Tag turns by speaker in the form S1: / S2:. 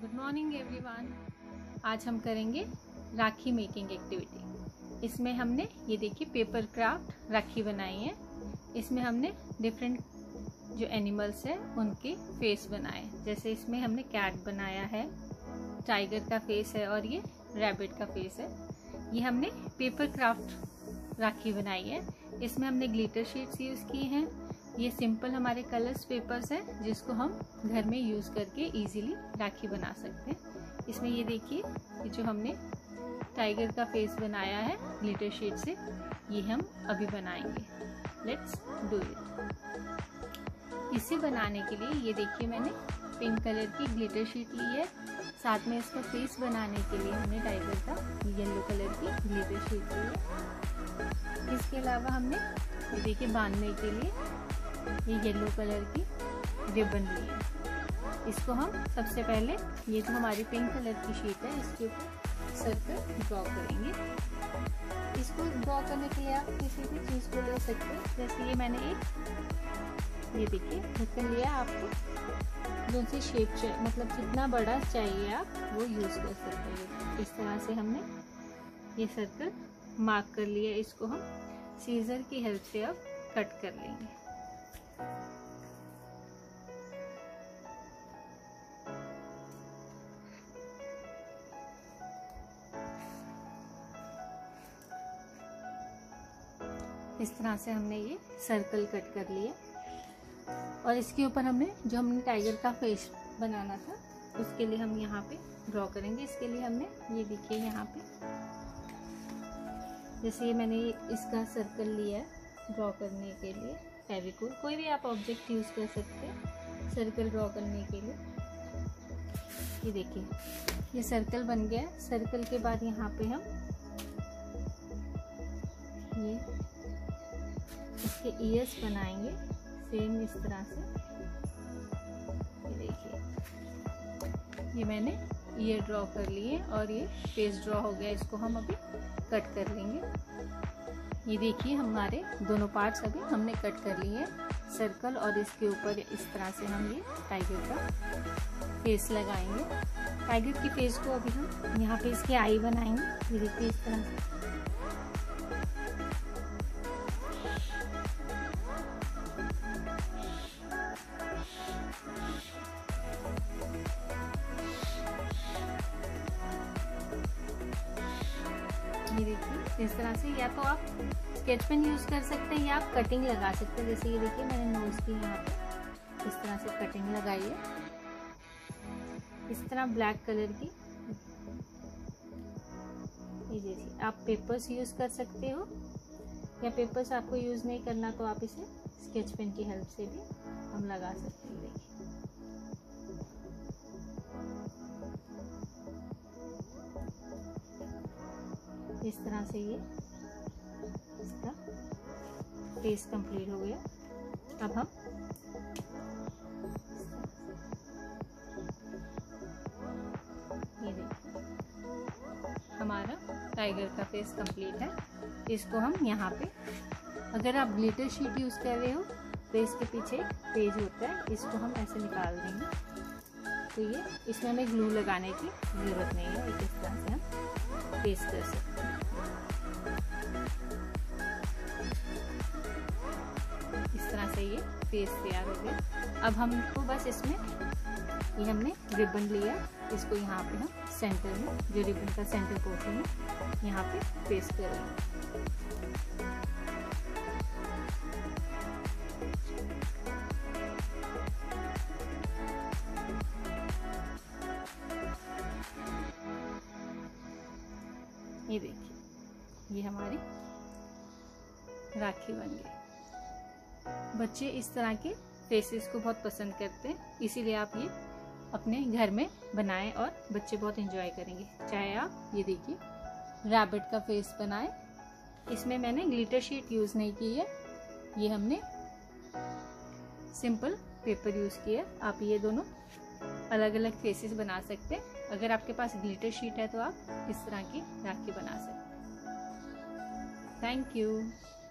S1: Good morning everyone. आज हम करेंगे राखी मेकिंग एक्टिविटी। इसमें हमने ये देखिए पेपर क्राफ्ट राखी बनाई है। इसमें हमने डिफरेंट जो एनिमल्स है उनके फेस बनाए, जैसे इसमें हमने कैट बनाया है, टाइगर का फेस है और ये रैबिट का फेस है। ये हमने पेपर क्राफ्ट राखी बनाई है। इसमें हमने ग्लिटर शीट्स यूज़ किए हैं। ये सिंपल हमारे कलर्स पेपर्स हैं जिसको हम घर में यूज़ करके इजीली राखी बना सकते हैं। इसमें ये देखिए ये जो हमने टाइगर का फेस बनाया है ग्लिटर शीट से, ये हम अभी बनाएंगे। Let's do it. इसे बनाने के लिए ये देखिए मैंने पिंक कलर की ग्लिटर शीट ली है। साथ में इसका फेस बनाने के लिए हमने टाइगर का येलो कलर की ग्लिटर शीट ली है। इसके अलावा हमने ये देखिए बांधने के लिए ये येलो कलर की रिबन ली है। इसको हम सबसे पहले ये जो हमारी पिंक कलर की शीट है इसके ऊपर सर्कल ड्रॉ करेंगे। इसको ड्रॉ करने के लिए आप किसी भी चीज़ को ले सकते हैं। जैसे ये मैंने एक ये देखिए ढक्कन लिया, आपको जो सी शेप चाहिए मतलब जितना बड़ा चाहिए आप वो यूज़ कर सकते हैं। इस तरह से हमने ये सर्कल मार्क कर लिया। इसको हम सीजर की हेल्प से अब कट कर लेंगे। इस तरह से हमने ये सर्कल कट कर लिया और इसके ऊपर हमने टाइगर का फेस बनाना था उसके लिए हम यहाँ पे ड्रॉ करेंगे। इसके लिए हमने ये देखिए यहाँ पे जैसे ये मैंने इसका सर्कल लिया है ड्रॉ करने के लिए। फेविकोल कोई भी आप ऑब्जेक्ट यूज़ कर सकते हैं सर्कल ड्रॉ करने के लिए। ये देखिए ये सर्कल बन गया है। सर्कल के बाद यहाँ पे हम ये इसके ईयर्स बनाएंगे सेम इस तरह से। ये देखिए ये मैंने ईयर ड्रॉ कर लिए और ये फेस ड्रॉ हो गया। इसको हम अभी कट कर लेंगे। ये देखिए हमारे दोनों पार्ट्स अभी हमने कट कर लिए हैं, सर्कल और इसके ऊपर इस तरह से हम ये टाइगर का फेस लगाएंगे। टाइगर की फेस को अभी हम यहाँ पे इसके आई बनाएंगे। ये देखिए इस तरह से। ये देखिए इस तरह से या तो आप स्केच पेन यूज़ कर सकते हैं या आप कटिंग लगा सकते हैं। जैसे ये देखिए मैंने नोज की यहाँ पे इस तरह से कटिंग लगाई है। इस तरह ब्लैक कलर की ये जैसी आप पेपर्स यूज़ कर सकते हो या पेपर्स आपको यूज़ नहीं करना तो आप इसे स्केच पेन की हेल्प से भी हम लगा सकते हैं। देखिए इस तरह से ये इसका फेस कंप्लीट हो गया। अब हम ये देखिए हमारा टाइगर का फेस कंप्लीट है। इसको हम यहाँ पे अगर आप ग्लिटर शीट यूज़ कर रहे हो तो इसके पीछे एक पेज होता है, इसको हम ऐसे निकाल देंगे तो ये इसमें हमें ग्लू लगाने की ज़रूरत नहीं है। इस तरह से हम पेस्ट कर सकते हैं। इस तरह से ये फेस तैयार हो गया। अब हमको बस इसमें ये हमने रिबन लिया, इसको यहाँ पे हम सेंटर में जो रिबन का सेंटर पोर्शन है यहाँ पे पेस्ट करेंगे। ये देखिए ये हमारी राखी बन गई। बच्चे इस तरह के फेसेस को बहुत पसंद करते हैं, इसीलिए आप ये अपने घर में बनाएं और बच्चे बहुत एंजॉय करेंगे। चाहे आप ये देखिए रैबिट का फेस बनाएं। इसमें मैंने ग्लिटर शीट यूज़ नहीं की है, ये हमने सिंपल पेपर यूज़ किया। आप ये दोनों अलग अलग फेसेस बना सकते हैं। अगर आपके पास ग्लिटर शीट है तो आप इस तरह की राखी बना सकते हैं। Thank you.